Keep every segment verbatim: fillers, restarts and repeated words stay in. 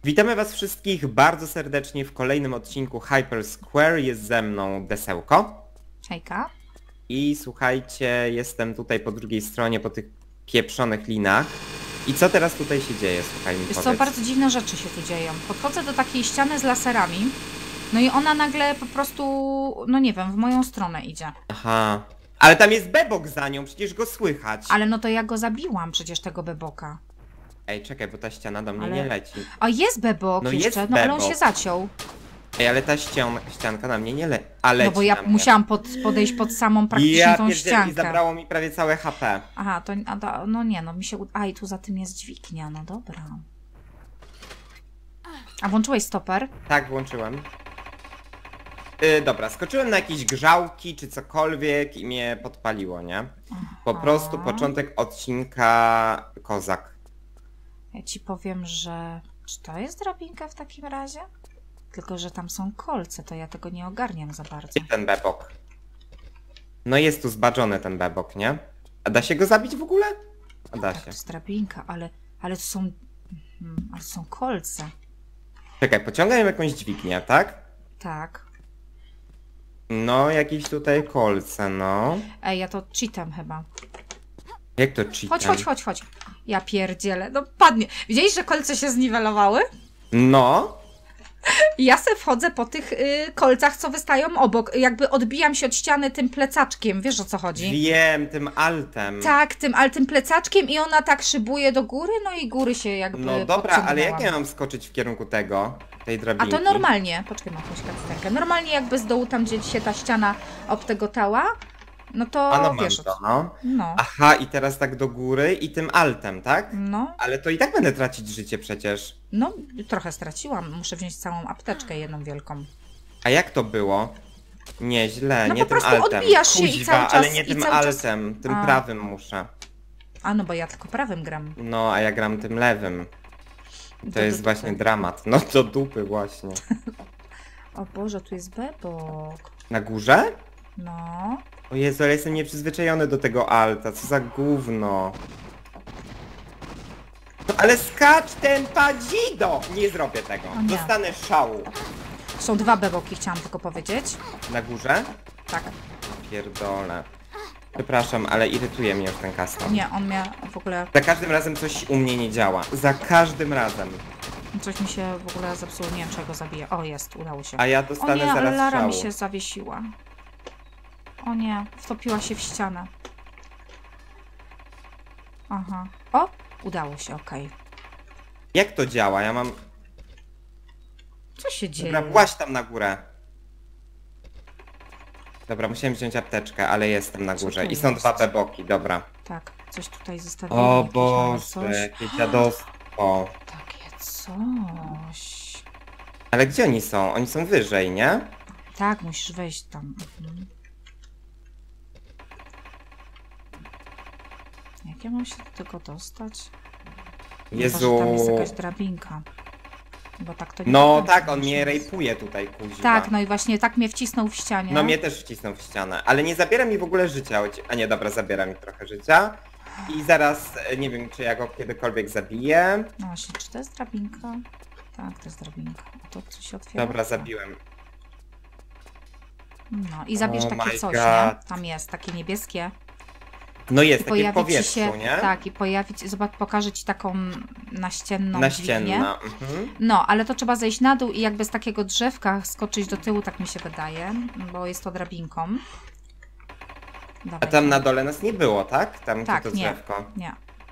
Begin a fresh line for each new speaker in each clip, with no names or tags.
Witamy was wszystkich bardzo serdecznie w kolejnym odcinku Hyper Square. Jest ze mną Desełko.
Hejka.
I słuchajcie, jestem tutaj po drugiej stronie, po tych pieprzonych linach. I co teraz tutaj się dzieje? Słuchaj mi,
Wiesz
powiedz.
co, bardzo dziwne rzeczy się tu dzieją. Podchodzę do takiej ściany z laserami, no i ona nagle po prostu, no nie wiem, w moją stronę idzie.
Aha. Ale tam jest bebok za nią, przecież go słychać.
Ale no to ja go zabiłam przecież, tego beboka.
Ej, czekaj, bo ta ściana do mnie
Ale-
nie leci.
A jest bebok
No
jeszcze,
jest
no ale on
bebok.
się zaciął.
Ej, ale ta ścian ścianka na mnie nie leci. A leci
No bo ja
na mnie.
musiałam pod, podejść pod samą praktycznie
Ja
tą
pierdzielę, i
ściankę.
zabrało mi prawie całe H P.
Aha, to a, da- no nie, no mi się... ud- A i tu za tym jest dźwignia, no dobra. A włączyłeś stoper?
Tak, włączyłem. Yy, dobra, skoczyłem na jakieś grzałki czy cokolwiek i mnie podpaliło, nie? Po
Aha.
prostu początek odcinka kozak.
Ja ci powiem, że... Czy to jest drabinka w takim razie? Tylko, że tam są kolce, to ja tego nie ogarniam za bardzo.
Gdzie ten bebok? No jest tu zbaczony ten bebok, nie? A da się go zabić w ogóle? A da
Tak, to
się.
jest drabinka, ale... Ale to są... Mhm, ale to są kolce.
Czekaj, pociągam jakąś dźwignię, tak?
Tak.
No, jakieś tutaj kolce, no.
Ej, ja to cheatem chyba.
Jak to cheatem?
Chodź, chodź, chodź, chodź. Ja pierdzielę, no padnie. Widzieliście, że kolce się zniwelowały?
No.
I ja se wchodzę po tych y, kolcach, co wystają obok. Jakby odbijam się od ściany tym plecaczkiem. Wiesz, o co chodzi?
Wiem, tym altem.
Tak, tym, ale tym plecaczkiem i ona tak szybuje do góry, no i góry się jakby
No dobra, ale jak ja
podciągnęła.
mam skoczyć w kierunku tego, tej drabinki?
A to normalnie, poczekaj, mam jakąś kartkę. Normalnie jakby z dołu tam, gdzie się ta ściana obtegotała, no to
A no mam
wiesz,
to, no.
no,
Aha, i teraz tak do góry i tym altem, tak?
no,
Ale to i tak będę tracić życie przecież.
no, trochę straciłam. Muszę wziąć całą apteczkę, jedną wielką.
A jak to było? Nie, źle,
No
nie
po
tym
prostu
altem.
odbijasz się i
Kuźwa,
cały czas-
ale nie
i
tym
cały czas-
altem, tym
A.
prawym muszę.
A no, bo ja tylko prawym gram.
No, a ja gram tym lewym. To
Do
jest
dupy.
właśnie dramat. No do dupy właśnie.
O Boże, tu jest bebok.
Na górze?
No.
O Jezu, ale jestem nieprzyzwyczajony do tego alta, co za gówno. No ale skacz ten padzido! Nie zrobię tego.
O nie.
Dostanę szału.
Są dwa beboki, chciałam tylko powiedzieć.
Na górze?
Tak.
Pierdolę. Przepraszam, ale irytuje mnie już ten custom.
Nie, on miał w ogóle...
Za każdym razem coś u mnie nie działa. Za każdym razem.
Coś mi się w ogóle zepsuło. Nie wiem, czego zabiję. O, jest, udało się.
A ja
O
dostanę
nie, ale
zaraz
Lara
szału.
mi się zawiesiła. O nie, wtopiła się w ścianę. Aha. O, udało się, okej.
Jak to działa? Ja mam...
Co się dzieje?
Dobra, właź tam na górę. Dobra, musiałem wziąć apteczkę, ale jestem na
Co
górze.
to
I są
jest?
dwa beboki, dobra.
Tak, coś tutaj zostawiłem.
O
jakieś małe
Boże,
coś.
jakie dziadostwo.
Takie coś.
Ale gdzie oni są? Oni są wyżej, nie?
Tak, musisz wejść tam. Mhm. Jak ja mam się do tego dostać? Chyba, że
Jezu.
tam jest jakaś drabinka. Bo tak to nie
No
wygląda,
tak, on
wiesz,
mnie
więc-
rejpuje tutaj, kuźwa.
Tak, no i właśnie tak mnie wcisnął w ścianie.
No mnie też wcisnął w ścianę, ale nie zabiera mi w ogóle życia. choć- A nie, dobra, zabiera mi trochę życia. I zaraz, e, nie wiem, czy ja go kiedykolwiek zabiję.
No właśnie, czy to jest drabinka? Tak, to jest drabinka. A to coś się otwiera?
Dobra,
Tak.
zabiłem.
No i zabierz
Oh
takie
my
coś,
God.
nie? Tam jest, takie niebieskie.
No jest,
I
takie w
pojawi ci
powietrzu,
się,
nie?
tak, i pojawi ci, zobacz, pokażę ci taką naścienną
Naścienna.
dźwignię.
Mhm.
No, ale to trzeba zejść na dół i jakby z takiego drzewka skoczyć do tyłu, tak mi się wydaje, bo jest to drabinką. Dawaj.
A tam na dole nas nie było, tak? Tam
Tak,
gdzie to
nie.
drzewko.
Nie.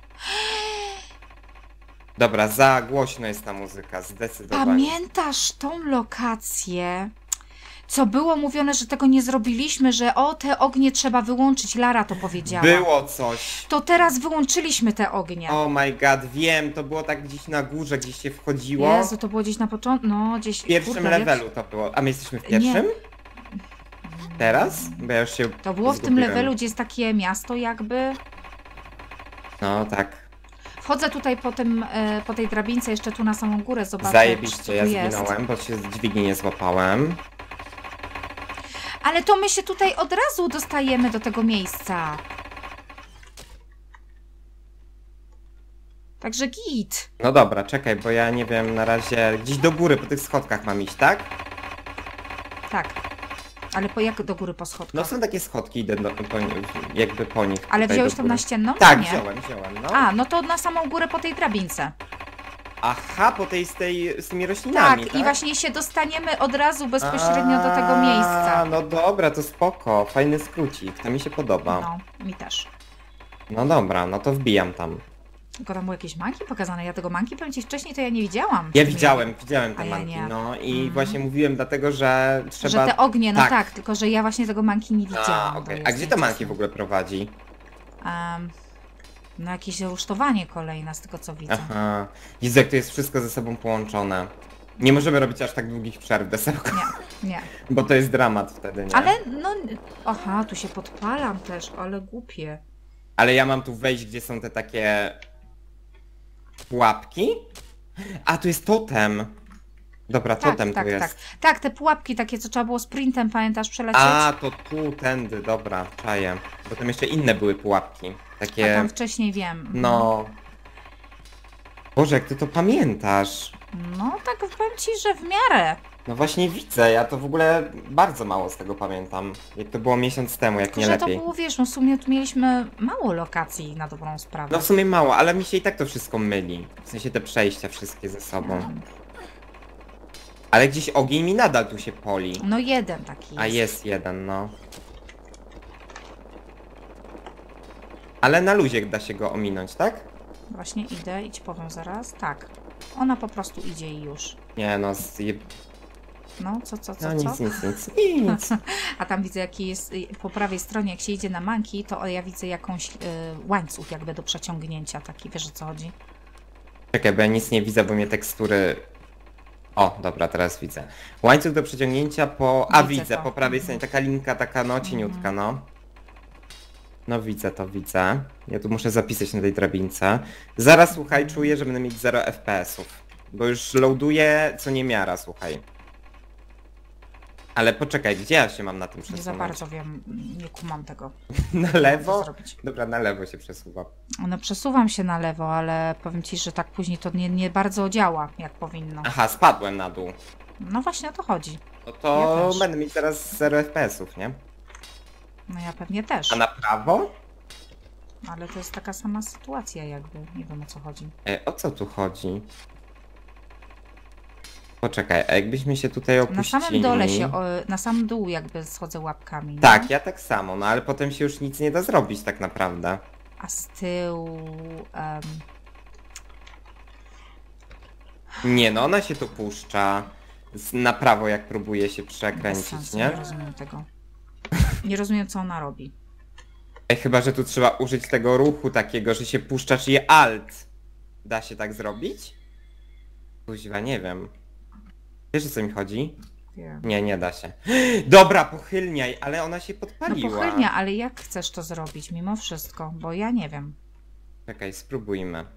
Dobra, za głośno jest ta muzyka, zdecydowanie.
Pamiętasz tą lokację, co było mówione, że tego nie zrobiliśmy, że o, te ognie trzeba wyłączyć, Lara to powiedziała.
Było coś.
To teraz wyłączyliśmy te ognie.
Oh my god, wiem, to było tak gdzieś na górze, gdzieś się wchodziło.
Jezu, to było gdzieś na początku, no gdzieś...
W pierwszym
kurde,
levelu to było. A my jesteśmy w pierwszym? Teraz? Bo ja już się
To było w tym
zgubiłem.
levelu, gdzie jest takie miasto jakby.
No tak.
Wchodzę tutaj po, tym, e, po tej drabince jeszcze tu na samą górę, zobaczę, co
Zajebiście,
tu
ja
jest.
zginąłem, bo się z dźwigni nie złapałem.
Ale to my się tutaj od razu dostajemy do tego miejsca. Także git.
No dobra, czekaj, bo ja nie wiem, na razie gdzieś do góry po tych schodkach mam iść, tak?
Tak. Ale po jak do góry po schodkach?
No są takie schodki, idę do, po, jakby po nich.
Ale
tutaj
wziąłeś
do
tą
góry.
naścienną?
Tak,
Nie.
wziąłem, wziąłem, no.
A, no to na samą górę po tej drabince.
Aha, po tej z, tej, z tymi roślinami,
Tak,
tak?
i właśnie się dostaniemy od razu bezpośrednio do tego miejsca.
A, no dobra, to spoko, fajny skrócik, to mi się podoba.
No, mi też.
No dobra, no to wbijam tam.
Tylko tam były jakieś manki pokazane. Ja tego manki, powiem ci, wcześniej to ja nie widziałam.
Ja widziałem, widziałem te
A ja
manki,
nie.
no i
Mhm.
właśnie mówiłem dlatego, że trzeba...
Że te ognie, no
Tak.
tak, tylko że ja właśnie tego manki nie widziałam.
A,
bo
okej.
jest
A gdzie to manki
nieczysto.
w ogóle prowadzi?
Um, no jakieś rusztowanie kolejne z tego co widzę.
Aha. Jezu, jak to jest wszystko ze sobą połączone. Nie możemy robić aż tak długich przerw desełko,
Nie, nie.
bo to jest dramat wtedy, nie?
Ale no, aha, tu się podpalam też, ale głupie.
Ale ja mam tu wejść, gdzie są te takie... pułapki? A, tu jest totem. Dobra,
Tak,
totem
tak,
tu jest.
tak. Tak, te pułapki takie, co trzeba było sprintem, pamiętasz, przelecieć?
A, to tu, tędy, dobra, czaję. Bo tam jeszcze inne były pułapki.
A
Takie...
tam wcześniej wiem.
No... Boże, jak ty to pamiętasz?
No tak powiem ci, że w miarę.
No właśnie widzę, ja to w ogóle bardzo mało z tego pamiętam. Jak to było miesiąc temu, jak
Tylko,
nie
że to
lepiej.
było, wiesz, no w sumie tu mieliśmy mało lokacji na dobrą sprawę.
No w sumie mało, ale mi się i tak to wszystko myli. W sensie te przejścia wszystkie ze sobą.
No.
Ale gdzieś ogień mi nadal tu się poli.
No jeden taki jest.
A jest jeden, no. Ale na luzie da się go ominąć, tak?
Właśnie idę i ci powiem zaraz. Tak. Ona po prostu idzie i już.
Nie no, zje...
No, co, co, co,
no
co?
nic, nic, nic, nic.
A tam widzę, jaki jest y, po prawej stronie, jak się idzie na manki, to ja widzę jakąś y, łańcuch jakby do przeciągnięcia taki, wiesz o co chodzi?
Czekaj, bo ja nic nie widzę, bo mnie tekstury... O, dobra, teraz widzę. Łańcuch do przeciągnięcia po... A,
Widzę
widzę,
to.
po prawej stronie, taka linka, taka no, cieniutka, no. No widzę to, widzę. Ja tu muszę zapisać na tej drabince. Zaraz, słuchaj, czuję, że będę mieć zero F P S-ów. Bo już loaduję co niemiara, słuchaj. Ale poczekaj, gdzie ja się mam na tym
Nie
przesunąć?
za bardzo wiem, nie kumam tego.
Na
Co
lewo?
zrobić.
Dobra, na lewo się przesuwam.
No przesuwam się na lewo, ale powiem ci, że tak później to nie, nie bardzo działa, jak powinno.
Aha, spadłem na dół.
No właśnie o to chodzi.
No to
Ja też.
będę mieć teraz zero F P S-ów, nie?
No ja pewnie też.
A na prawo?
Ale to jest taka sama sytuacja jakby. Nie wiem o co chodzi.
E, o co tu chodzi? Poczekaj, a jakbyśmy się tutaj
Na
opuścili...
samym dole się, o, na sam dół jakby schodzę łapkami. No?
Tak, ja tak samo, no ale potem się już nic nie da zrobić tak naprawdę.
A z tyłu... em,
Nie no, ona się tu puszcza z- na prawo, jak próbuje się
bez
przekręcić,
sensu,
nie?
nie rozumiem tego. Nie rozumiem co ona robi.
Ej, chyba, że tu trzeba użyć tego ruchu takiego, że się puszcza, czyli alt. Da się tak zrobić? Kuźwa, nie wiem. Wiesz, o co mi chodzi?
Wiem.
Nie, nie da się. Dobra, pochylniaj, ale ona się
No
podpaliła.
pochylnia, ale jak chcesz to zrobić mimo wszystko? Bo ja nie wiem.
Czekaj, spróbujmy.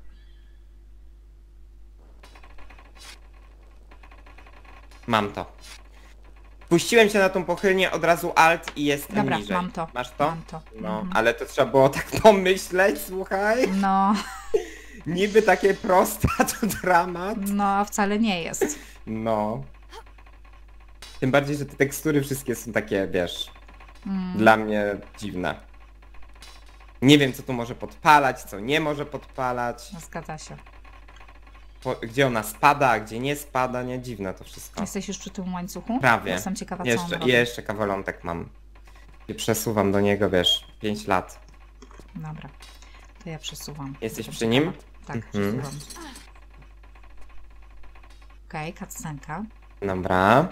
Mam to. Puściłem się na tą pochylnię, od razu alt i jestem
Dobra,
niżej.
mam to.
Masz to?
Mam to.
No,
Mhm.
ale to trzeba było tak pomyśleć, słuchaj.
No,
Niby takie proste, a to dramat.
no a wcale nie jest.
No. Tym bardziej, że te tekstury wszystkie są takie, wiesz,
Mm.
dla mnie dziwne. Nie wiem, co tu może podpalać, co nie może podpalać.
No, zgadza się.
Po, gdzie ona spada, a gdzie nie spada, nie? Dziwne to wszystko.
Jesteś już przy tym łańcuchu?
Prawie.
Jestem ciekawa, co on
Jeszcze,
robi.
jeszcze kawalątek mam. I przesuwam do niego, wiesz, pięć lat.
Dobra, to ja przesuwam.
Jesteś
Jestem
przy nim?
ciekawa. Tak,
Mhm.
przesuwam. Okej, okay, cutscenka.
Dobra.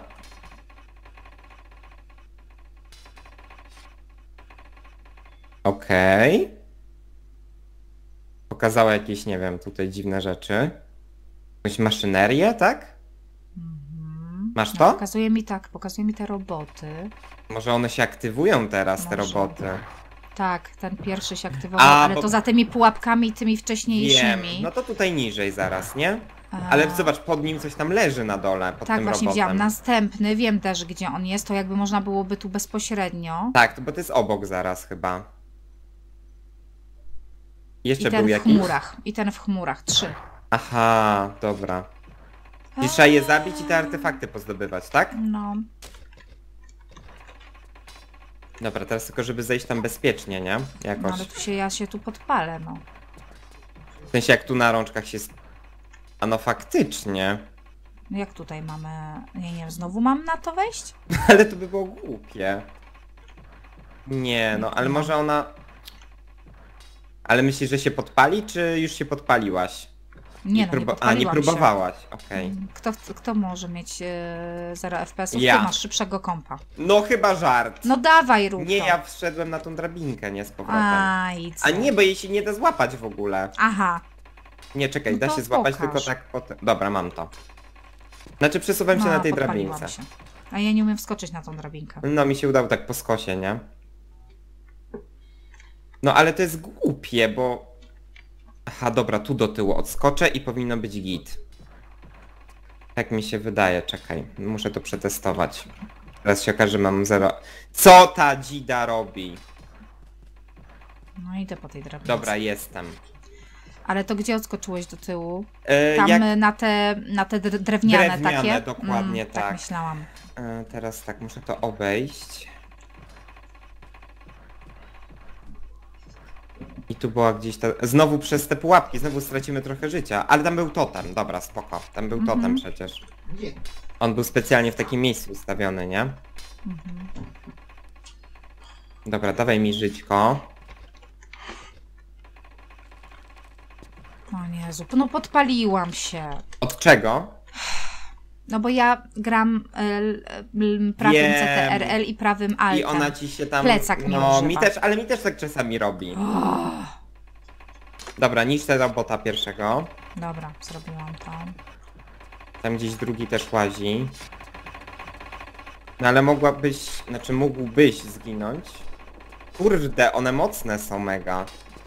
Okej. Pokazała jakieś, nie wiem, tutaj dziwne rzeczy. Jakąś maszynerię, tak?
Mhm.
Masz
No,
to?
Pokazuje mi tak, pokazuje mi te roboty.
Może one się aktywują teraz, te
Może.
roboty.
Tak, ten pierwszy się aktywował,
A,
ale
bo-
to za tymi pułapkami, tymi
Wiem.
wcześniejszymi.
No to tutaj niżej zaraz, nie?
A,
Ale zobacz, pod nim coś tam leży na dole, pod
tak,
tym
właśnie
robotem.
widziałam. Następny, wiem też gdzie on jest, to jakby można byłoby tu bezpośrednio.
Tak, to- bo to jest obok zaraz chyba. Jeszcze
I ten
był
w
jakiś?
chmurach. I ten w chmurach. Trzy.
Aha, dobra. I trzeba je zabić i te artefakty pozdobywać, tak?
No.
Dobra, teraz tylko żeby zejść tam bezpiecznie, nie?
No
Jakoś.
ale tu się, ja się tu podpalę, no.
W sensie jak tu na rączkach się... A no faktycznie.
No jak tutaj mamy... Nie, nie, znowu mam na to wejść?
Ale to by było głupie. Nie, no ale może ona... Ale myślisz, że się podpali, czy już się podpaliłaś?
Nie,
I
no, nie
próba- A, nie
podpaliłam się.
próbowałaś, okej.
Kto, kto może mieć e, zero F P S-ów?
Ja.
Ty masz szybszego kompa.
No chyba żart.
No dawaj, rób
Nie,
to.
ja wszedłem na tą drabinkę, nie z powrotem.
A, i co?
A nie, bo jej się nie da złapać w ogóle.
Aha.
Nie, czekaj,
No
da
to
się złapać
pokaż.
tylko tak potem. Dobra, mam to. Znaczy przesuwam się
No,
na tej
podpaliłam
drabince.
się. A ja nie umiem wskoczyć na tą drabinkę.
No mi się udało tak po skosie, nie? No ale to jest głupie, bo... Aha, dobra, tu do tyłu odskoczę i powinno być git. Tak mi się wydaje, czekaj. Muszę to przetestować. Teraz się okaże, że mam zero... Co ta dzida robi?
No idę po tej drabince.
Dobra, jestem.
Ale to gdzie odskoczyłeś do tyłu?
E,
Tam
jak...
na te, na te dr- drewniane,
Drewniane,
takie?
dokładnie
mm,
tak.
Tak myślałam.
E, teraz tak, muszę to obejść. I tu była gdzieś ta... Znowu przez te pułapki, znowu stracimy trochę życia. Ale tam był totem, dobra, spoko. Tam był
Mhm.
totem przecież. On był specjalnie w takim miejscu ustawiony, nie?
Mhm.
Dobra, dawaj mi żyćko.
O Jezu, no podpaliłam się.
Od czego?
No bo ja gram l, l, prawym
Wiem.
C T R L i prawym Altem.
I ona ci się tam...
Plecak mi
No,
używa.
mi też, ale mi też tak czasami robi.
O,
Dobra, niszcz tego robota pierwszego.
dobra, zrobiłam to.
Tam gdzieś drugi też łazi. No ale mogłabyś, znaczy mógłbyś zginąć. Kurde, one mocne są mega.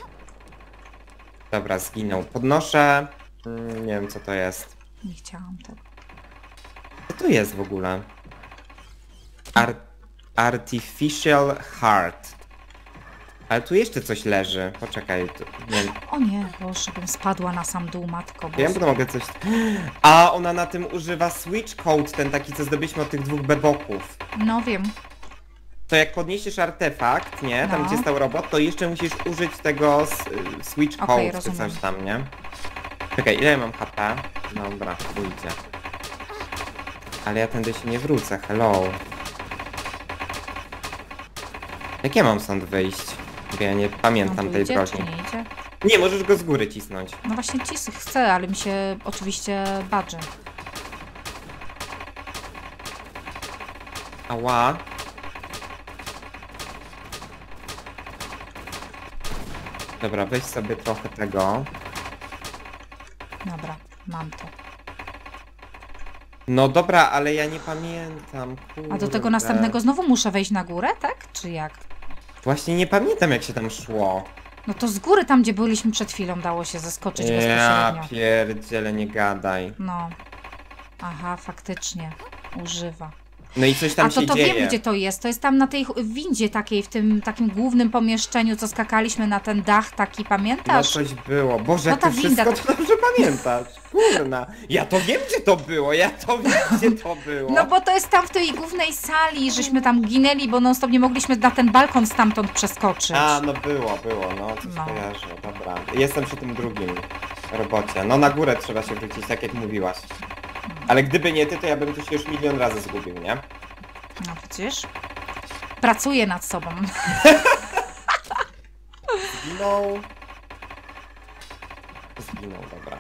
Dobra, zginął. Podnoszę... Mm, nie wiem co to jest.
Nie chciałam tego.
Co to jest w ogóle? Ar Artificial Heart. Ale tu jeszcze coś leży. Poczekaj, tu, nie wiem.
O nie, boże, bym spadła na sam dół, matko.
Ja
boska.
potem mogę coś... A, ona na tym używa switch code, ten taki co zdobyliśmy od tych dwóch beboków.
No wiem.
To jak podniesiesz artefakt, nie? Tam
No.
gdzie stał robot, to jeszcze musisz użyć tego s- switch code
Okej,
czy
rozumiem.
coś tam, nie? Czekaj, ile ja mam H P? Dobra, pójdzie. Ale ja tędy się nie wrócę, hello. Jak ja mam stąd wyjść? Bo ja nie pamiętam
No,
tej
idzie,
drogi.
czy nie idzie?
Nie, możesz go z góry cisnąć.
No właśnie ci chcę, ale mi się oczywiście badży.
Ała. Dobra, weź sobie trochę tego.
Dobra, mam to.
No dobra, ale ja nie pamiętam, kurde.
A do tego następnego znowu muszę wejść na górę, tak? Czy jak?
Właśnie nie pamiętam jak się tam szło.
No to z góry tam, gdzie byliśmy przed chwilą, dało się zeskoczyć
Ja
bezpośrednio.
pierdziele, nie gadaj.
No. Aha, faktycznie. Używa.
No i coś tam
A to
się
to
dzieje.
wiem, gdzie to jest. To jest tam na tej ch- windzie takiej, w tym takim głównym pomieszczeniu, co skakaliśmy na ten dach taki,
No
pamiętasz?
coś było. Boże,
No
jak
ta
ty wszystko
winda-
to dobrze pamiętasz. Kurna. Ja to wiem, gdzie to było. Ja to wiem, gdzie to było.
No bo to jest tam w tej głównej sali, żeśmy tam ginęli, bo non stop nie mogliśmy na ten balkon stamtąd przeskoczyć.
A, no było, było. No, coś
No.
kojarzę. Dobra. Jestem przy tym drugim robocie. No na górę trzeba się wrócić, tak jak mówiłaś. Ale gdyby nie ty, to ja bym tu się już milion razy zgubił, nie?
No widzisz? Pracuję nad sobą.
Zginął. Zginął, dobra.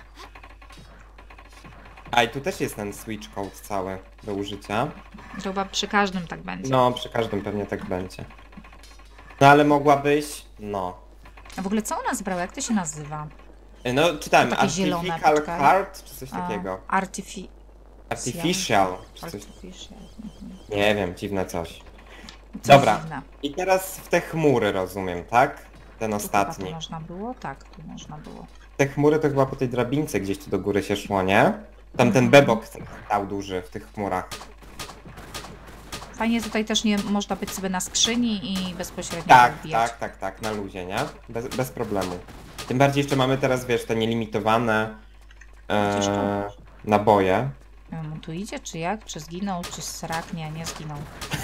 A i tu też jest ten switch code cały do użycia.
To chyba przy każdym tak będzie.
No, przy każdym pewnie tak będzie. No ale mogłabyś... No.
A w ogóle co ona zbrała? Jak to się nazywa?
No, czytałem.
To takie zielone,
Artificial
poczekaj.
Heart, czy coś
A,
takiego.
Artifi...
Artificial, czy coś.
Artificial.
Nie wiem, dziwne coś.
Coś
Dobra.
dziwne.
I teraz w te chmury, rozumiem, tak? Ten
Tu chyba
ostatni.
tu można było? Tak, tu można było.
Te chmury to chyba po tej drabince gdzieś tu do góry się szło, nie? Tam ten bebok stał duży w tych chmurach.
Fajnie tutaj też nie można być sobie na skrzyni i bezpośrednio
Tak,
wbijać.
tak, tak, tak, na luzie, nie? Bez, bez problemu. Tym bardziej jeszcze mamy teraz, wiesz, te nielimitowane
Gdzież tu?
e, naboje.
Nie wiem, on tu idzie, czy jak? Czy zginął, czy srak? Nie, nie zginął.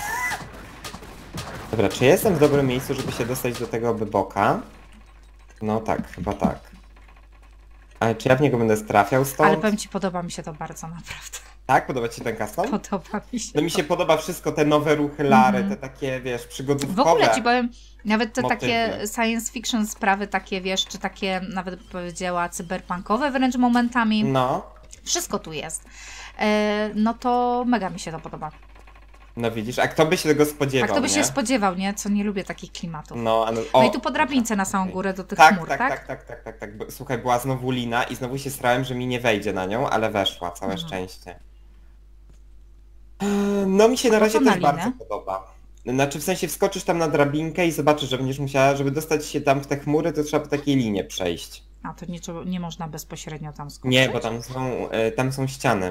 Dobra, czy jestem w dobrym miejscu, żeby się dostać do tego boka? No tak, chyba tak. Ale czy ja w niego będę trafiał stąd?
Ale powiem ci, podoba mi się to bardzo, naprawdę.
Tak? Podoba ci się ten custom?
Podoba mi się
No mi
to.
się podoba wszystko, te nowe ruchy Lary,
Mhm.
te takie, wiesz,
W
przygodówkowe.
ogóle ci powiem, nawet te
motywy.
takie science fiction sprawy, takie wiesz, czy takie nawet powiedziała cyberpunkowe wręcz momentami,
No,
wszystko tu jest. E, no to mega mi się to podoba.
no widzisz, a kto by się tego spodziewał,
A kto by
nie?
się spodziewał, nie? Co nie lubię takich klimatów.
No, a no,
No
o,
i tu po drabince na samą
okej.
górę do tych
Tak,
chmur,
tak,
tak?
tak, tak, tak, tak, tak. Bo- Słuchaj, była znowu lina i znowu się starałem, że mi nie wejdzie na nią, ale weszła, całe
Mhm.
szczęście. Eee, No mi się na
po
razie
co na
też
linę?
bardzo podoba. Znaczy w sensie wskoczysz tam na drabinkę i zobaczysz, że będziesz musiała, żeby dostać się tam w te chmury, to trzeba po takiej linie przejść.
A to nie, trzeba- nie można bezpośrednio tam skoczyć?
Nie, bo tam są, e, tam są ściany.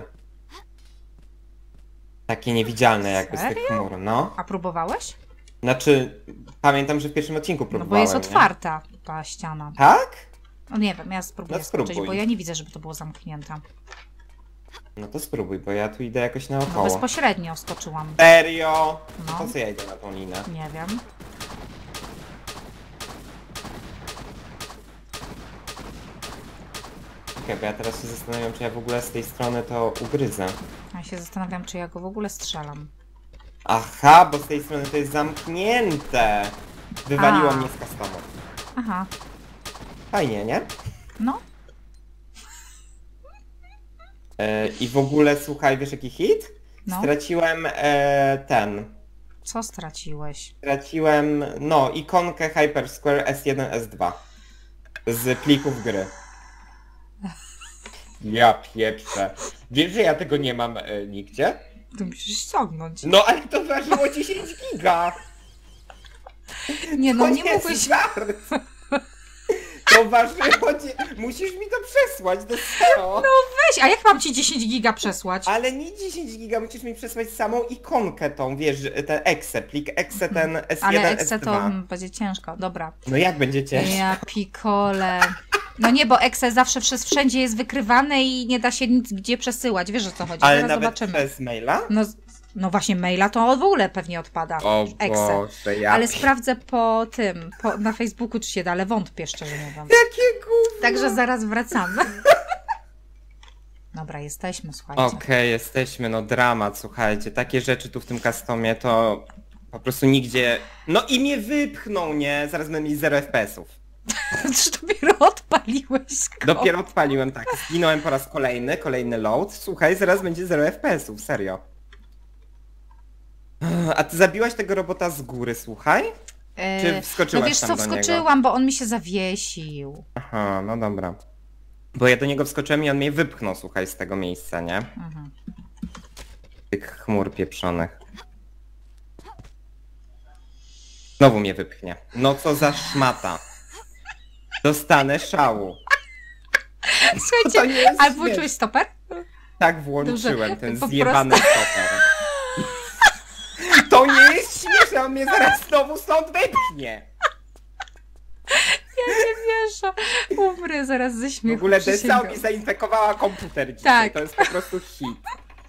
Takie niewidzialne jakby z tych
Serio?
chmur, no.
A próbowałeś?
Znaczy, pamiętam, że w pierwszym odcinku
No
próbowałem,
bo jest
nie?
otwarta ta ściana.
Tak?
No nie wiem, ja spróbuję
No
skoczyć,
spróbuj.
bo ja nie widzę, żeby to było zamknięte.
No to spróbuj, bo ja tu idę jakoś
No
naokoło.
bezpośrednio skoczyłam.
Serio?
No.
Po co ja idę na tą linę?
Nie wiem.
Okej, bo ja teraz się zastanawiam, czy ja w ogóle z tej strony to ugryzę.
Ja się zastanawiam, czy ja go w ogóle strzelam.
Aha, bo z tej strony to jest zamknięte. Wywaliło
A.
mnie z customu.
Aha,
Fajnie, nie?
no.
E, I w ogóle, słuchaj, wiesz jaki hit?
No.
Straciłem e, ten.
Co straciłeś?
Straciłem, no, ikonkę Hypersquare S jeden, S dwa. Z plików gry. Ja pieprzę. Wiesz, że ja tego nie mam e, nigdzie?
Tu musisz ściągnąć.
No, ale to ważyło dziesięć giga.
Nie no,
To
nie
jest
mogłeś...
żart. To ważyło dzie... Musisz mi to przesłać do SEO.
Weź, a jak mam ci dziesięć giga przesłać?
Ale nie dziesięć giga, musisz mi przesłać samą ikonkę tą, wiesz, ten exe, plik exe, ten S jeden,
Ale
S
Exe
dwa.
to mm, będzie ciężko, dobra.
No jak będzie ciężko?
Ja pikole. No nie, bo Exe zawsze przez wszędzie jest wykrywane i nie da się nic gdzie przesyłać. Wiesz o co chodzi?
Ale
Zaraz
nawet
zobaczymy.
przez maila?
No, z- no właśnie maila to w ogóle pewnie odpada.
O
Exe.
Boże, ja...
Ale sprawdzę po tym, po, na Facebooku czy się da, ale wątpię szczerze mówiąc.
Jakie gówno!
Także zaraz wracamy. Dobra, jesteśmy, słuchajcie.
Okej, jesteśmy, no dramat, słuchajcie, takie rzeczy tu w tym customie to po prostu nigdzie... No i mnie wypchnął, nie? Zaraz będę mieć zero F P S ów.
Czy dopiero odpaliłeś go?
Dopiero odpaliłem, tak, zginąłem po raz kolejny, kolejny load. Słuchaj, zaraz będzie zero F P S ów, serio. A ty zabiłaś tego robota z góry, słuchaj?
E,
Czy wskoczyłaś
No wiesz
tam
co,
do niego?
wskoczyłam, bo on mi się zawiesił.
Aha, no dobra. Bo ja do niego wskoczyłem i on mnie wypchnął, słuchaj, z tego miejsca, nie?
Mhm.
Tych chmur pieprzonych. Znowu mnie wypchnie. No co za szmata. Dostanę szału. To
Słuchajcie,
nie jest
a
śmieszne.
włączyłeś stoper?
Tak włączyłem,
Dobrze,
ten
po
zjebany stoper. To nie jest śmieszne, on mnie zaraz znowu stąd wypchnie.
Ja nie wierzę. Umrę zaraz ze
W
śmiechu.
ogóle
przysięgam.
Desao mi zainfekowała komputer dzisiaj,
Tak.
to jest po prostu hit.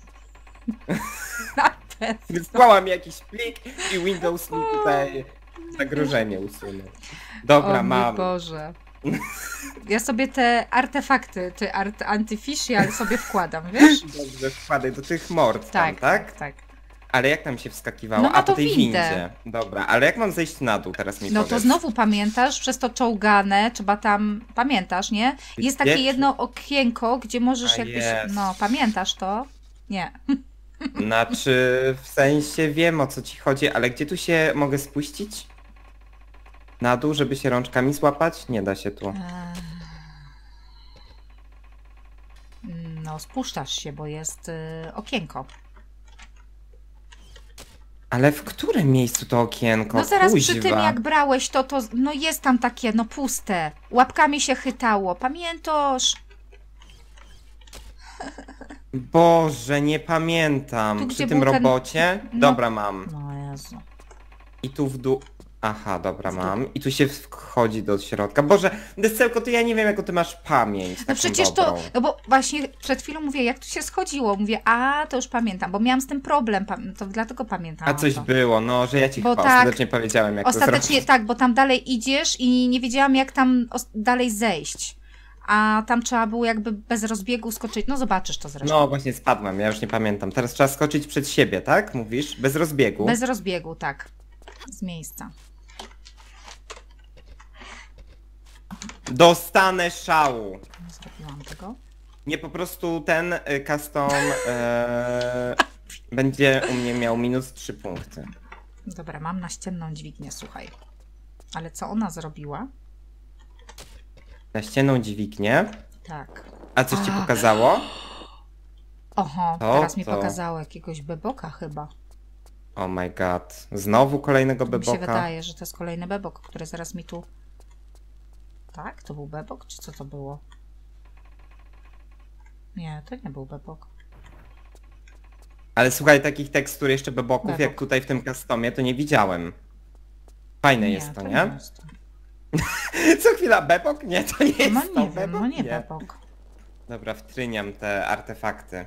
Na pewno.
Wysłała mi jakiś plik i Windows mi tutaj zagrożenie usunął. Dobra,
O mój
mam.
Boże. Ja sobie te artefakty, te art antyficial sobie wkładam, wiesz?
Dobrze, wkładaj do tych mord tam,
Tak,
tak?
tak, tak.
Ale jak tam się wskakiwało?
No na
A, po
to
tej
windę.
windzie. Dobra, ale jak mam zejść na dół, teraz mi
No
powiedz.
to znowu pamiętasz, przez to czołgane, trzeba tam, pamiętasz, nie? Jest takie
Gdzie?
jedno okienko, gdzie możesz
A
jakbyś,
jest.
no pamiętasz to? Nie.
Znaczy, w sensie wiem o co ci chodzi, ale gdzie tu się mogę spuścić? Na dół, żeby się rączkami złapać? Nie da się tu.
Eee. No spuszczasz się, bo jest y, okienko.
Ale w którym miejscu to okienko?
No zaraz przy
Kuźwa.
tym jak brałeś to, to no jest tam takie, no puste. Łapkami się chytało, pamiętasz?
Boże, nie pamiętam.
Tu,
Przy
gdzie
tym
był ten-
robocie?
No.
Dobra, mam.
No Jezu.
I tu w dół. Aha, dobra, mam. I tu się wchodzi do środka. Boże, Desełko, to ja nie wiem, jaką ty masz pamięć.
No
taką
przecież
dobrą.
to, no bo właśnie przed chwilą mówię, jak tu się schodziło. Mówię, a to już pamiętam, bo miałam z tym problem, pam- to dlatego pamiętam.
A coś
to.
było, no, że ja ci
Bo
chyba
tak,
ostatecznie powiedziałem, jak to
Ostatecznie
zrobić.
tak, bo tam dalej idziesz i nie wiedziałam, jak tam os- dalej zejść. A tam trzeba było jakby bez rozbiegu skoczyć. No zobaczysz to zresztą.
No, właśnie spadłem, ja już nie pamiętam. Teraz trzeba skoczyć przed siebie, tak? Mówisz? Bez rozbiegu.
Bez rozbiegu, tak. Z miejsca.
Dostanę szału.
Nie zrobiłam tego.
Nie, po prostu ten y, custom e, będzie u mnie miał minus trzy punkty.
Dobra, mam naścienną dźwignię, słuchaj. Ale co ona zrobiła?
Na ścienną dźwignię.
Tak.
A coś ci
A.
pokazało?
Oho,
To,
teraz mi
to.
pokazało jakiegoś beboka chyba.
Oh my god. Znowu kolejnego
Mi się
beboka.
wydaje, że to jest kolejny bebok, który zaraz mi tu... Tak? To był bebok? Czy co to było? Nie, to nie był bebok.
Ale słuchaj, takich tekstur jeszcze beboków,
Bebok.
jak tutaj w tym customie, to nie widziałem. Fajne jest to, nie?
jest to.
Co chwila bebok? Nie, to nie jest
No
to
nie wiem,
bebok?
no nie bebok.
Dobra, wtryniam te artefakty.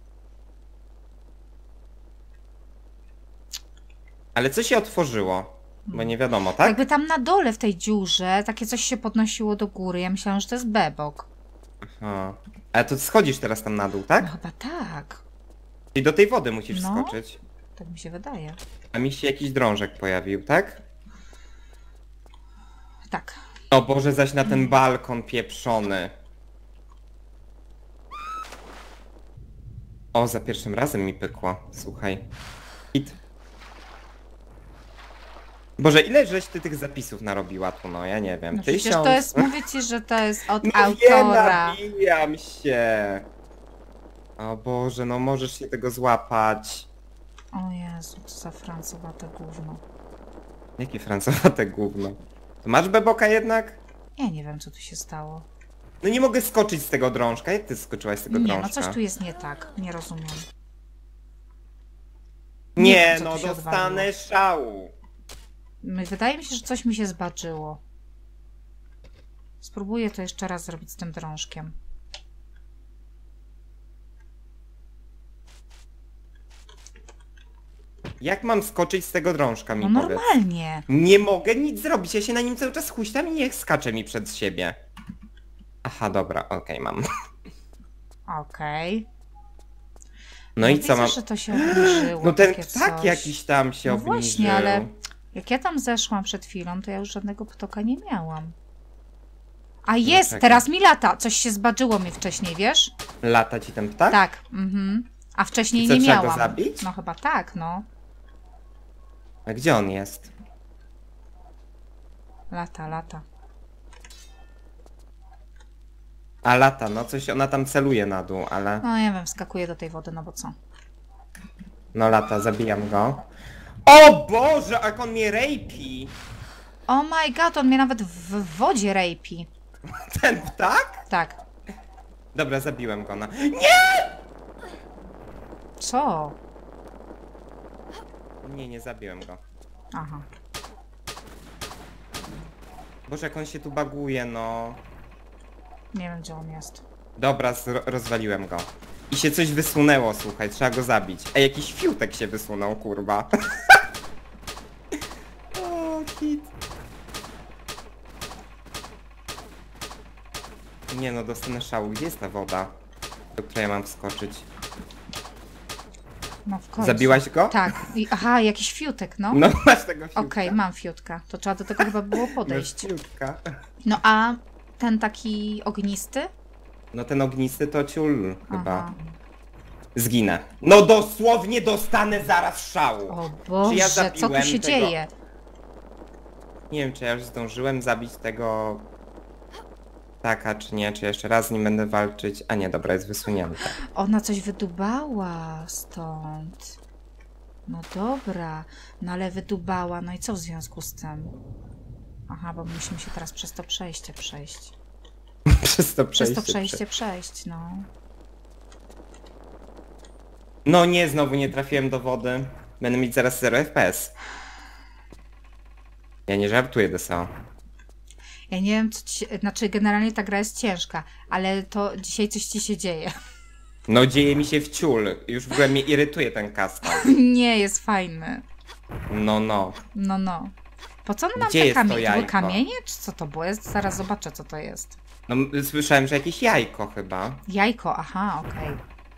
Ale co się otworzyło? Bo nie wiadomo, tak?
Jakby tam na dole w tej dziurze takie coś się podnosiło do góry. Ja myślałam, że to jest bebok.
Aha. Ale to schodzisz teraz tam na dół, tak?
No chyba tak.
I do tej wody musisz
No.
skoczyć.
Tak mi się wydaje.
A mi się jakiś drążek pojawił, tak?
Tak.
O Boże, zaś na ten balkon pieprzony. O, za pierwszym razem mi pykło. Słuchaj. Hit. Boże, ile żeś ty tych zapisów narobiła tu, no ja nie wiem.
No przecież
Tysiąc?
to jest, mówię ci, że to jest od
No
autora.
wiem, nabijam się. O Boże, no możesz się tego złapać.
O Jezu, co za francowate gówno.
Jakie francowate gówno. To masz beboka jednak?
Ja nie wiem, co tu się stało.
No nie mogę skoczyć z tego drążka. Jak ty skoczyłaś z tego
Nie,
drążka?
no coś tu jest nie tak. Nie rozumiem.
Nie,
wiem, co
no
tu się
dostanę
odwaliło.
szału.
My- Wydaje mi się, że coś mi się zbaczyło. Spróbuję to jeszcze raz zrobić z tym drążkiem.
Jak mam skoczyć z tego drążka, mi
No
powiedz?
normalnie.
Nie mogę nic zrobić, ja się na nim cały czas huśtam i niech skacze mi przed siebie. Aha, dobra, okej, mam.
Okej.
No i
widzę,
co mam?
że to się obniżyło.
No ten
takie
ptak
coś.
jakiś tam się
No
obniżył.
właśnie, ale jak ja tam zeszłam przed chwilą, to ja już żadnego ptoka nie miałam. A jest,
czekaj.
teraz mi lata. Coś się zbaczyło mi wcześniej, wiesz?
Lata ci ten ptak?
Tak, mhm. A wcześniej
I co,
nie
trzeba go
miałam.
zabić?
No chyba tak, no.
A gdzie on jest?
Lata, lata.
A lata, no coś ona tam celuje na dół, ale...
No nie wiem, wskakuję do tej wody, no bo co?
No lata, zabijam go. O Boże, jak on mnie rejpi!
Oh my god, on mnie nawet w wodzie rejpi.
Ten ptak?
Tak.
Dobra, zabiłem go, no. Nie!
Co?
Nie, nie zabiłem go.
Aha.
Boże, jak on się tu baguje, no.
Nie wiem, gdzie on jest.
Dobra, zro- rozwaliłem go. I się coś wysunęło, słuchaj, trzeba go zabić. Ej, jakiś fiutek się wysunął, kurwa. O, hit. Nie no, dostanę szału. Gdzie jest ta woda, do której ja mam wskoczyć?
No w końcu.
Zabiłaś go?
Tak. I, aha, jakiś fiutek, no.
No, masz tego fiutka.
Okej, mam fiutka. To trzeba do tego chyba było
Masz
podejść.
fiutka.
No a ten taki ognisty?
No ten ognisty to ciul chyba.
Aha.
Zginę. No dosłownie dostanę zaraz szału.
O
Czy
Boże,
ja
co tu
zabiłem
się
tego-
dzieje?
Nie wiem, czy ja już zdążyłem zabić tego... Taka, czy nie, czy jeszcze raz z nim będę walczyć. A nie, dobra, jest wysunięte.
Ona coś wydubała stąd. No dobra, no ale wydubała, no i co w związku z tym? Aha, bo musimy się teraz przez to przejście przejść.
Przez to
Przez
przejście.
to przejście przejść, no.
No nie, znowu nie trafiłem do wody. Będę mieć zaraz zero F P S. Ja nie żartuję, D S O.
Ja nie wiem, co ci się... Znaczy, generalnie ta gra jest ciężka, ale to dzisiaj coś ci się dzieje.
No dzieje mi się w ciul. Już w ogóle mnie irytuje ten custom.
Nie, jest fajny.
No, no.
No, no. Po co nam
Gdzie
te
jest to
kamienie? To były
jajko?
kamienie? Czy co to było? Jest? Zaraz zobaczę, co to jest.
No słyszałem, że jakieś jajko chyba.
Jajko, aha, okej.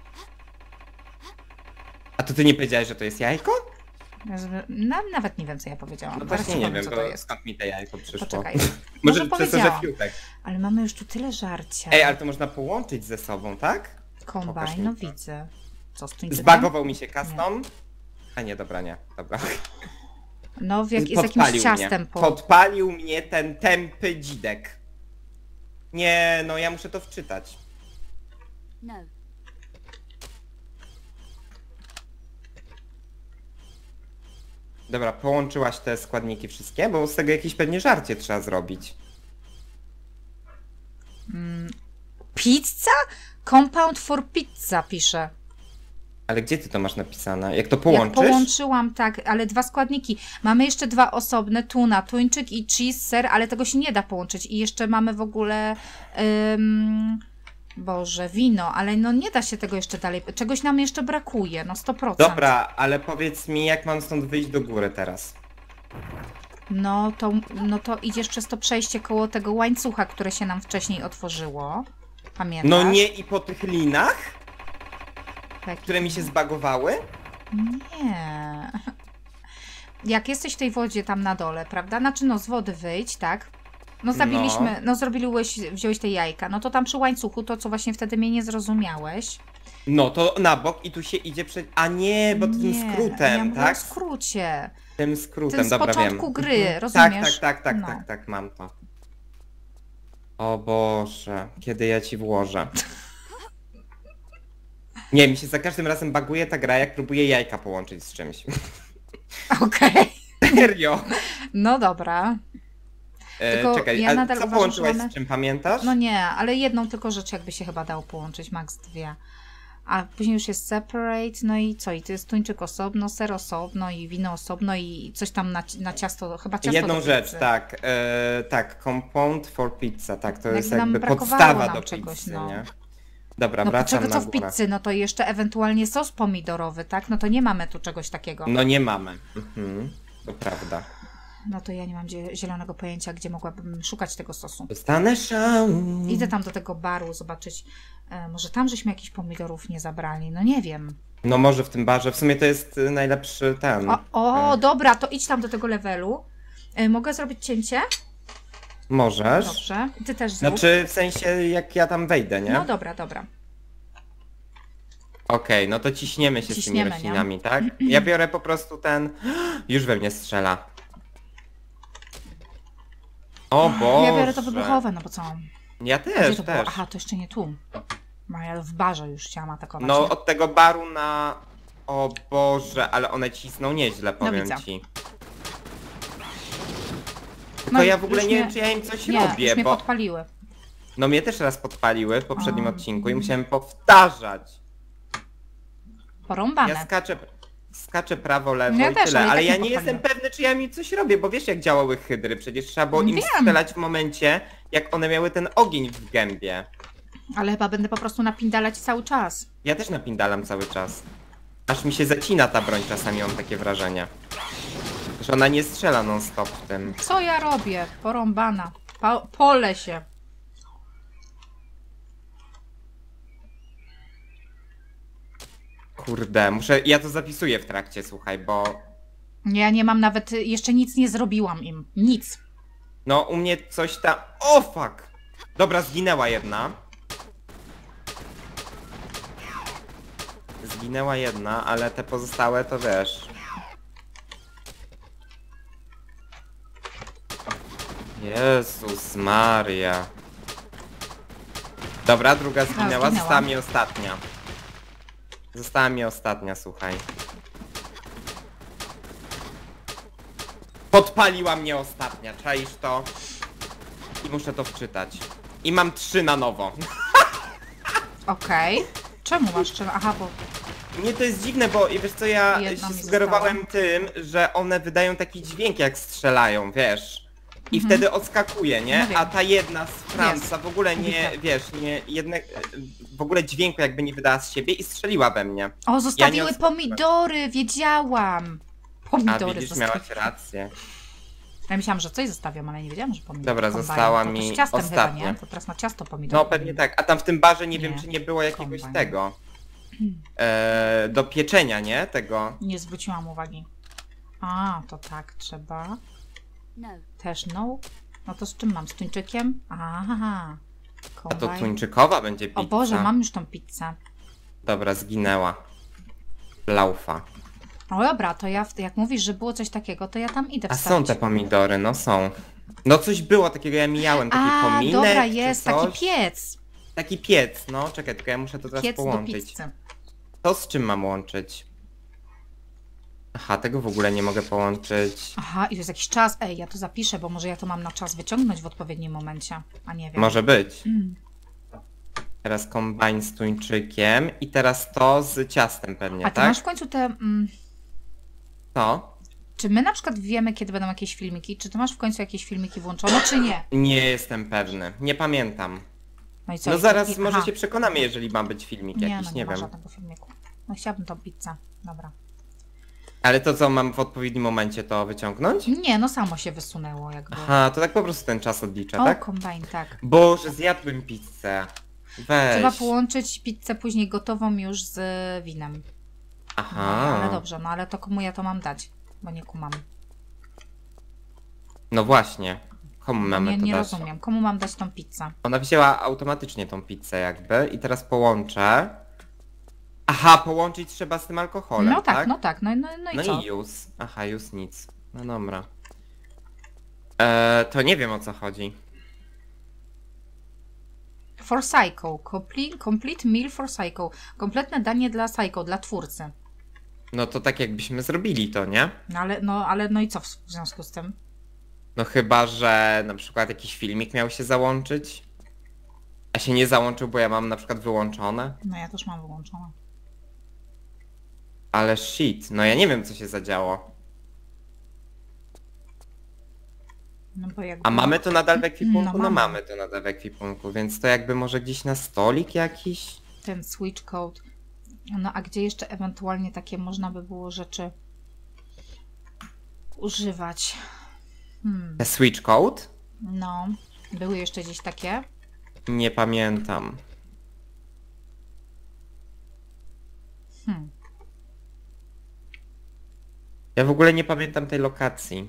A to ty nie powiedziałeś, że to jest jajko?
Ja żeby- No, nawet nie wiem, co ja powiedziałam.
No
Zaraz
właśnie
ci
nie
powiem,
wiem,
co
bo
to jest.
skąd mi to jajko przyszło?
Poczekaj.
Może
Może
przez to, że
powiedziałam.
fiutek.
Ale mamy już tu tyle żarcia.
Ej, ale to można połączyć ze sobą, tak? pokaż
Kombaj,
mi
no
to.
widzę. Co z Tuńczykiem?
Zbagował mi się custom. A nie, dobra, nie. Dobra.
No, w jak, z
Podpalił
jakimś ciastem
mnie.
po...
Podpalił mnie ten tępy dzidek. Nie, no ja muszę to wczytać.
No.
Dobra, połączyłaś te składniki wszystkie, bo z tego jakieś pewnie żarcie trzeba zrobić.
Pizza? Compound for pizza pisze.
Ale gdzie ty to masz napisane? Jak to
Jak
połączysz?
połączyłam, tak, ale dwa składniki. Mamy jeszcze dwa osobne, tuna, tuńczyk i cheese, ser, ale tego się nie da połączyć. I jeszcze mamy w ogóle, ym, Boże, wino, ale no nie da się tego jeszcze dalej, czegoś nam jeszcze brakuje, no sto procent.
Dobra, ale powiedz mi, jak mam stąd wyjść do góry teraz?
No to, no to idziesz przez to przejście koło tego łańcucha, które się nam wcześniej otworzyło. Pamiętasz?
No nie i po tych linach,
Tak.
które mi się zbagowały?
Nie. Jak jesteś w tej wodzie tam na dole, prawda? Znaczy no z wody wyjdź, tak? No zabiliśmy, no, no zrobiłeś, wziąłeś te jajka, no to tam przy łańcuchu, to co właśnie wtedy mnie nie zrozumiałeś.
No to na bok i tu się idzie przed... A nie, bo tym
Nie,
skrótem,
ja mówię
tak?
o skrócie.
Tym skrótem,
Tym z
dobra,
początku
wiem.
gry,
Mhm.
rozumiesz?
Tak, tak, tak,
No.
tak, tak, tak, mam to. O Boże, kiedy ja ci włożę. Nie, mi się za każdym razem baguje ta gra, jak próbuję jajka połączyć z czymś.
Okej.
Serio?
No dobra.
E,
Tylko
czekaj,
ja
a
nadal
co
uważam,
połączyłaś
że one-
z czym, pamiętasz?
No nie, ale jedną tylko rzecz jakby się chyba dało połączyć, max dwie. A później już jest separate, no i co? I to jest tuńczyk osobno, ser osobno i wino osobno i coś tam na, na ciasto, chyba ciasto
Jedną
do
rzecz,
pizzy.
tak, e, tak, compound for pizza, tak, to
Jakby
jest
nam
jakby
brakowało
podstawa
nam
do
czegoś,
pizzy,
no.
nie? Dobra,
No
wracam
czego
na
co w
górę.
pizzy, no to jeszcze ewentualnie sos pomidorowy, tak? No to nie mamy tu czegoś takiego.
No nie mamy, mhm, to prawda.
No to ja nie mam dzie- zielonego pojęcia, gdzie mogłabym szukać tego sosu.
Dostanę szał.
Idę tam do tego baru zobaczyć, e, może tam żeśmy jakichś pomidorów nie zabrali, no nie wiem.
No może w tym barze, w sumie to jest y, najlepszy ten.
O, o
e,
dobra, to idź tam do tego levelu. E, mogę zrobić cięcie?
Możesz.
Dobrze. Ty też zrób.
Znaczy w sensie jak ja tam wejdę, nie?
No dobra, dobra.
Okej, no to ciśniemy się z tymi
Ciśniemy, nie?
roślinami, tak? Ja biorę po prostu ten... Już we mnie strzela. O Boże.
Ja biorę to wybuchowe, no bo co?
Ja
A gdzie
też,
to było?
też.
Aha, to jeszcze nie tu. No ja w barze już chciałam atakować.
No
nie?
od tego baru na... O Boże, ale one cisną nieźle, powiem
widzę.
ci.
No
Tylko ja w ogóle
już
nie
mnie-
wiem, czy ja im coś
Nie,
robię,
już mnie
bo...
podpaliły.
No mnie też raz podpaliły w poprzednim
A.
odcinku i musiałem powtarzać.
Porąbane.
Ja skaczę, skaczę prawo, lewo
Ja
i
też,
tyle,
ale i
ale
tak
ja
nie
nie jestem
podpaliłem.
pewny, czy ja mi coś robię, bo wiesz jak działały hydry, przecież trzeba było im
Wiem.
strzelać w momencie, jak one miały ten ogień w gębie.
Ale chyba będę po prostu napindalać cały czas.
Ja też napindalam cały czas. Aż mi się zacina ta broń czasami, mam takie wrażenie. Że ona nie strzela non stop w tym.
Co ja robię? Porąbana. Pa pole się.
Kurde, muszę, ja to zapisuję w trakcie, słuchaj, bo...
Ja nie mam nawet, jeszcze nic nie zrobiłam im. Nic.
No, u mnie coś tam... O, fuck! Dobra, zginęła jedna. Zginęła jedna, ale te pozostałe to wiesz... Jezus Maria. Dobra, druga zginęła,
zginęła.
została mi ostatnia. Została mi ostatnia, słuchaj. Podpaliła mnie ostatnia, czaisz to? I muszę to wczytać. I mam trzy na nowo.
Okej. Czemu masz czym? Aha, bo...
Nie, to jest dziwne, bo i wiesz co, ja
Jedna
się
mi
sugerowałem tym, że one wydają taki dźwięk jak strzelają, wiesz. I
Mhm.
wtedy odskakuje, nie?
No wiem.
A ta jedna z Franca w ogóle nie,
Ubita.
wiesz, nie, jedne, w ogóle dźwięku jakby nie wydała z siebie i strzeliła we mnie.
O, zostawiły
Ja nie odskoczyłem.
pomidory, wiedziałam.
A
Pomidory
widzisz,
zostawiły.
miałaś rację.
Ja myślałam, że coś zostawiam, ale nie wiedziałam, że pomidory.
Dobra,
Kombajn.
została
to
mi
z ciastem
ostatnia.
chyba, nie? To teraz na ciasto pomidory.
No pewnie tak, a tam w tym barze nie, wiem
Nie.
czy nie było jakiegoś
Kombajn.
tego. E, do pieczenia, nie? Tego.
Nie zwróciłam uwagi. A, to tak trzeba.
No.
Też no. No to z czym mam? Z tuńczykiem? Aha.
A to
Kombajn.
tuńczykowa będzie pizza.
O Boże, mam już tą pizzę.
Dobra, zginęła. Laufa.
No dobra, to ja, w- jak mówisz, że było coś takiego, to ja tam idę
A
wstawić.
są te pomidory, no są. No coś było takiego, ja mijałem, taki
A,
pominek
dobra,
czy
jest
coś.
taki piec.
Taki piec, no czekaj, tylko ja muszę to teraz
Piec do
połączyć.
pizzy.
To z czym mam łączyć? Aha, tego w ogóle nie mogę połączyć.
Aha, i to jest jakiś czas. Ej, ja to zapiszę, bo może ja to mam na czas wyciągnąć w odpowiednim momencie. A nie wiem.
Może być.
Mm.
Teraz kombajn z tuńczykiem i teraz to z ciastem pewnie,
A ty
tak?
masz w końcu te... Mm,
To?
czy my na przykład wiemy, kiedy będą jakieś filmiki? Czy ty masz w końcu jakieś filmiki włączone, czy nie?
Nie jestem pewny, nie pamiętam.
No i co?
No
i-
zaraz
i-
może
aha.
się przekonamy, jeżeli ma być filmik
Nie,
jakiś,
no
nie,
nie ma
wiem.
żadnego filmiku. No chciałabym tą pizzę. Dobra.
Ale to co, mam w odpowiednim momencie to wyciągnąć?
Nie, no samo się wysunęło jakby.
Aha, to tak po prostu ten czas odlicza,
O,
tak?
kombajn, tak.
Boże, zjadłbym pizzę. Weź.
Trzeba połączyć pizzę później gotową już z winem. No,
Aha.
ale dobrze, no ale to komu ja to mam dać? Bo nie kumam.
No właśnie. Komu mamy
nie
to
nie
dać?
rozumiem. Komu mam dać tą pizzę?
Ona wzięła automatycznie tą pizzę jakby i teraz połączę. Aha, połączyć trzeba z tym alkoholem,
No tak,
tak?
no tak. No, no, no i
No
co?
i use. Aha, use nic. No dobra. Eee, to nie wiem o co chodzi.
For Psycho. Complete, complete meal for Psycho. Kompletne danie dla Psycho, dla twórcy.
No to tak jakbyśmy zrobili to, nie?
No ale no, ale no i co w w związku z tym?
No chyba, że na przykład jakiś filmik miał się załączyć. A się nie załączył, bo ja mam na przykład wyłączone.
No ja też mam wyłączone.
Ale shit, no ja nie wiem co się zadziało.
No bo jakby...
A mamy to nadal w ekwipunku?
No
No,
mamy.
mamy to nadal w ekwipunku, więc to jakby może gdzieś na stolik jakiś?
Ten switch code. No a gdzie jeszcze ewentualnie takie można by było rzeczy używać? Hmm.
Te switch code?
No, były jeszcze gdzieś takie?
Nie pamiętam.
Hmm.
Ja w ogóle nie pamiętam tej lokacji.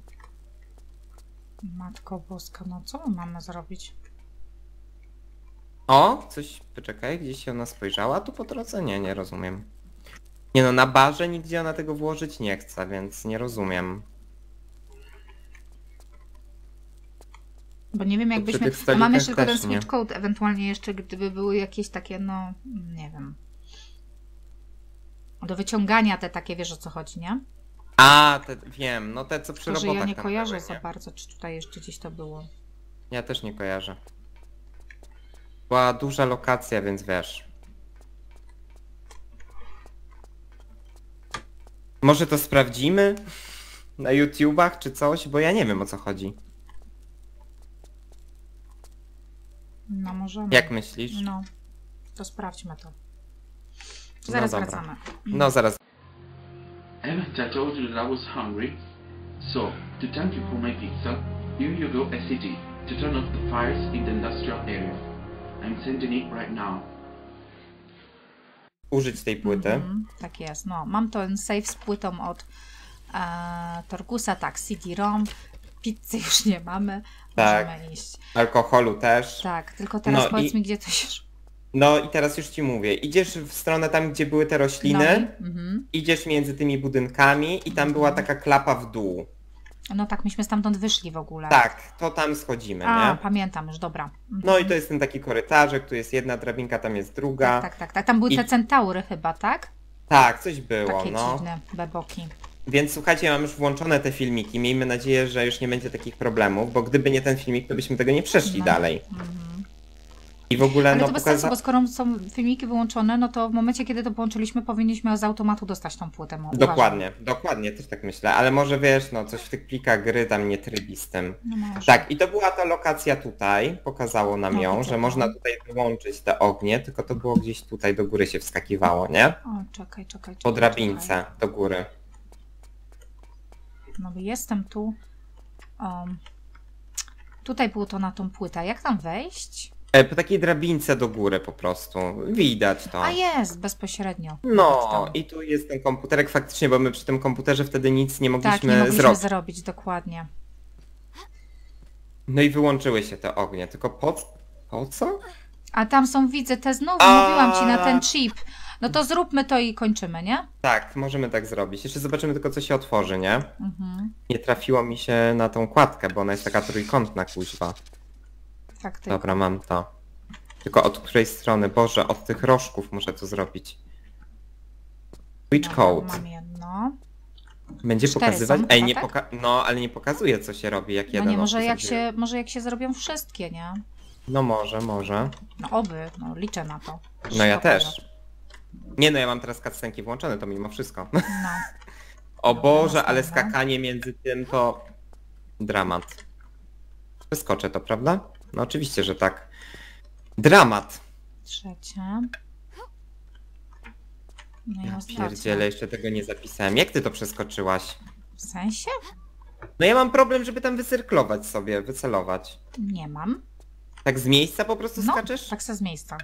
Matko Boska, no co my mamy zrobić?
O, coś, poczekaj, gdzieś się ona spojrzała tu po drodze? Nie, nie rozumiem. Nie no, na barze nigdzie ona tego włożyć nie chce, więc nie rozumiem.
Bo nie wiem
przy
jakbyśmy...
tych
No
stolikach
mamy jeszcze tylko
też
ten
nie.
switch code, ewentualnie jeszcze gdyby były jakieś takie, no... Nie wiem. Do wyciągania te takie, wiesz o co chodzi, nie?
A, te, wiem, no te co przy
Tylko, że
robotach
ja nie
tam
kojarzę
były,
za
nie?
bardzo, czy tutaj jeszcze gdzieś to było.
Ja też nie kojarzę. Była duża lokacja, więc wiesz. Może to sprawdzimy? Na YouTubach czy coś? Bo ja nie wiem o co chodzi.
No możemy.
Jak myślisz?
No, to sprawdźmy to. Zaraz
dobra.
wracamy.
No zaraz.
Haven't I told you that I was hungry? So, to thank you for my pizza, here you go a C D to turn off the fires in the industrial area. I'm sending it right now.
Użyć tej płyty.
Mhm, tak jest. No, mam ten save z płytą od e, Torgusa, tak, C D ROM. Pizzy już nie mamy.
Tak.
Możemy iść.
Alkoholu też.
Tak, tylko teraz
No
powiedz
i-
mi, gdzie to się...
No i teraz już ci mówię. Idziesz w stronę tam, gdzie były te rośliny.
No, mhm.
Idziesz między tymi budynkami i tam była taka klapa w dół.
No tak, myśmy stamtąd wyszli w ogóle.
Tak, to tam schodzimy,
A,
nie?
pamiętam już, dobra. Mhm.
No i to jest ten taki korytarzek, tu jest jedna drabinka, tam jest druga.
Tak, tak, tak, tak. Tam były
I-
te centaury chyba, tak?
Tak, coś było,
Takie
no.
dziwne beboki.
Więc słuchajcie, mam już włączone te filmiki. Miejmy nadzieję, że już nie będzie takich problemów, bo gdyby nie ten filmik, to byśmy tego nie przeszli
No.
dalej.
Mhm.
I w ogóle
Ale
no
to bez
pokaza...
sensu, bo skoro są filmiki wyłączone, no to w momencie, kiedy to połączyliśmy, powinniśmy z automatu dostać tą płytę. Uważam.
Dokładnie, dokładnie, też tak myślę, ale może wiesz, no coś w tych plikach gry tam nie trybi z tym.
No może.
Tak, i to była ta lokacja tutaj, pokazało nam
No,
ją,
widzę
że
to.
można tutaj wyłączyć te ognie, tylko to było gdzieś tutaj do góry się wskakiwało, nie?
O, czekaj, czekaj, czekaj.
Po drabince do góry.
Czekaj. No bo jestem tu. Um, tutaj było to na tą płytę. Jak tam wejść?
E, po takiej drabince do góry po prostu, widać to.
A jest, bezpośrednio. Nawet
No
tam.
i tu jest ten komputerek faktycznie, bo my przy tym komputerze wtedy nic nie mogliśmy,
Tak, nie mogliśmy
zrobić.
zrobić, dokładnie.
No i wyłączyły się te ognie, tylko po, po co?
A tam są, widzę, te znowu,
A.
mówiłam ci na ten chip. No to zróbmy to i kończymy, nie?
Tak, możemy tak zrobić. Jeszcze zobaczymy tylko co się otworzy, nie?
Mhm.
Nie trafiło mi się na tą kładkę, bo ona jest taka trójkątna kuźwa.
Faktycznie.
Dobra, mam to. Tylko od której strony? Boże, od tych rożków muszę to zrobić. Switch code.
Mam jedno.
Będzie
Cztery
pokazywać?
są
Ej,
chyba,
nie
tak?
poka... No, ale nie pokazuje co się robi, jak
No
jeden
nie, może jak,
otworzy.
się, może jak się zrobią wszystkie, nie?
No może, może.
No oby, no liczę na to.
No ja
Spokojnie.
też. Nie no, ja mam teraz cutscenki włączone, to mimo wszystko.
No.
O
Dobra,
Boże, ale
następna.
skakanie między tym to... Dramat. Przeskoczę to, prawda? No oczywiście, że tak. Dramat.
Trzecie. No i
Ja
ostatnie.
pierdzielę, jeszcze tego nie zapisałem. Jak ty to przeskoczyłaś?
W sensie?
No ja mam problem, żeby tam wysyrklować sobie, wycelować.
Nie mam.
Tak z miejsca po prostu
No,
skaczesz?
tak se z miejsca.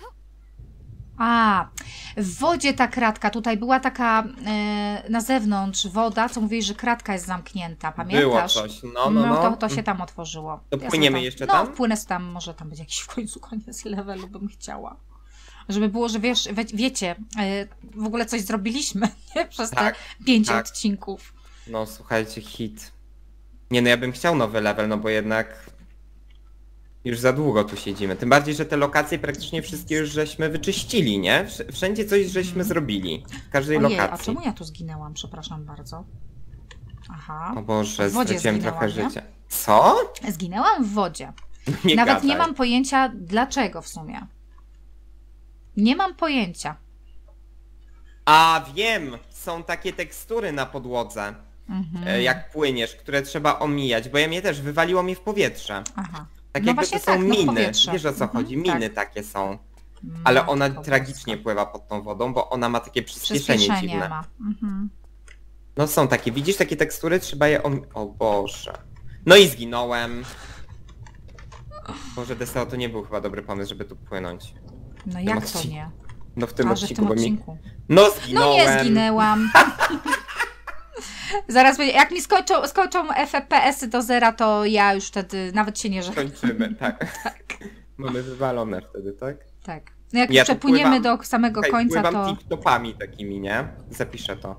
A, w wodzie ta kratka. Tutaj była taka e, na zewnątrz woda, co mówisz, że kratka jest zamknięta. Pamiętasz?
Było coś, no, no, no.
to, to się tam otworzyło.
To
Ja
płyniemy
sobie
jeszcze
no,
tam?
No, wpłynę tam, może tam będzie jakiś w końcu koniec levelu, bym chciała. Żeby było, że wiesz, wie, wiecie, e, w ogóle coś zrobiliśmy, nie? Przez
Tak,
te pięć
tak.
odcinków.
No słuchajcie, hit. Nie no, ja bym chciał nowy level, no bo jednak... Już za długo tu siedzimy. Tym bardziej, że te lokacje praktycznie wszystkie już żeśmy wyczyścili, nie? Wsz- Wszędzie coś żeśmy zrobili. W każdej
Ojej, a
lokacji.
czemu ja tu zginęłam? Przepraszam bardzo. Aha.
O Boże,
W wodzie
straciłem
zginęłam,
trochę
nie?
życia. Co?
Zginęłam w wodzie.
Nie
Nawet
gadaj.
nie mam pojęcia dlaczego w sumie. Nie mam pojęcia.
A wiem! Są takie tekstury na podłodze,
Mhm.
e, jak płyniesz, które trzeba omijać, bo ja mnie też wywaliło mi w powietrze.
Aha.
Tak
No
jakby
właśnie
to są
tak, no
miny.
powietrze.
Wiesz o co
Mhm,
chodzi? Miny
tak.
takie są. Ale ona
Matko
tragicznie
boska.
pływa pod tą wodą, bo ona ma takie przyspieszenie,
Przyspieszenie
dziwne.
ma. Mhm.
No są takie, widzisz takie tekstury? Trzeba je om... O Boże. No i zginąłem. Boże, Deseo, to nie był chyba dobry pomysł, żeby tu płynąć.
No jak to
odcinku.
nie?
No w tym
A, że w
odcinku,
tym
bo mi...
odcinku.
No
No
zginąłem.
nie zginęłam. Zaraz będzie, jak mi skończą, skończą F P S-y do zera, to ja już wtedy nawet się nie żegnam.
Kończymy, tak. Mamy wywalone wtedy, tak?
Tak. No jak
Ja
już
tu
przepłyniemy
pływam-
do samego
Okej,
końca,
pływam
to...
tip-topami takimi, nie? Zapiszę to.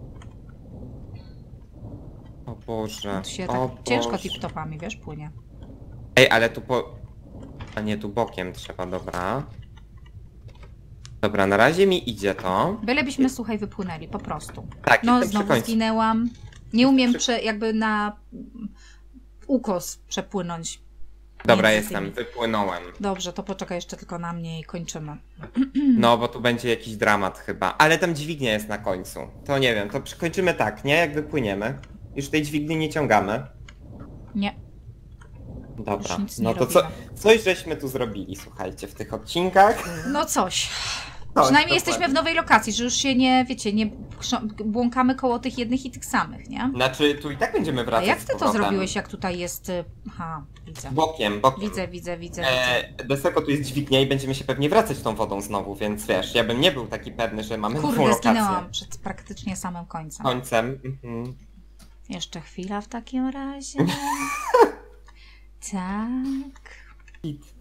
O Boże.
to się
o
tak ciężko
Boże.
tip-topami, wiesz, płynie.
Ej, ale tu po... A nie, tu bokiem trzeba, dobra. Dobra, na razie mi idzie to.
Bylebyśmy, słuchaj, wypłynęli, po prostu.
Tak,
No,
jestem przy
znowu
końcu.
zginęłam. Nie umiem
Przy-
prze, jakby na ukos przepłynąć.
Dobra,
między
jestem,
tymi.
wypłynąłem.
Dobrze, to poczekaj jeszcze tylko na mnie i kończymy.
No, bo tu będzie jakiś dramat chyba. Ale tam dźwignia jest na końcu. To nie wiem, to kończymy tak, nie? Jak wypłyniemy. Już tej dźwigni nie ciągamy.
Nie.
Dobra,
Już nic nie
no to co,
robimy.
coś żeśmy tu zrobili, słuchajcie, w tych odcinkach.
No coś.
Coś,
Przynajmniej jesteśmy w
dokładnie.
nowej lokacji, że już się nie, wiecie, nie chrząt- błąkamy koło tych jednych i tych samych, nie?
Znaczy, tu i tak będziemy
A
wracać
jak
z
ty to
powrotem.
zrobiłeś, jak tutaj jest... y, Aha, widzę.
Bokiem, bokiem.
Widzę, widzę, widzę. widzę.
E, Deseko, tu jest dźwignia i będziemy się pewnie wracać tą wodą znowu, więc wiesz, ja bym nie był taki pewny, że mamy nową
Kurde,
lokację.
zginęłam przed praktycznie samym końcem.
Końcem. Mhm.
Jeszcze chwila w takim razie. Tak.
Hit.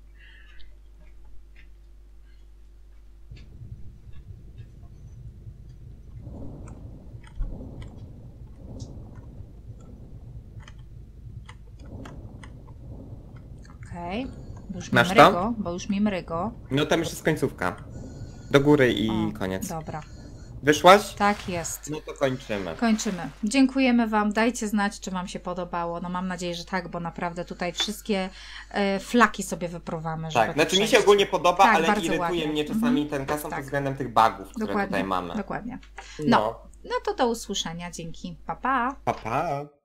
Okej. Bo już mi
Masz to?
mrygo, bo już mi mrygo.
No tam już jest końcówka. Do góry i
O,
koniec.
Dobra.
Wyszłaś?
Tak jest.
No to kończymy.
Kończymy. Dziękujemy Wam. Dajcie znać, czy Wam się podobało. No mam nadzieję, że tak, bo naprawdę tutaj wszystkie e, flaki sobie wypróbamy.
Tak, znaczy mi się ogólnie podoba,
tak,
ale irytuje
ładnie.
mnie czasami
mhm.
ten custom
tak.
pod względem tych bugów, które
Dokładnie.
tutaj mamy.
Dokładnie.
No.
No. no to do usłyszenia. Dzięki. Pa, pa.
Pa, pa.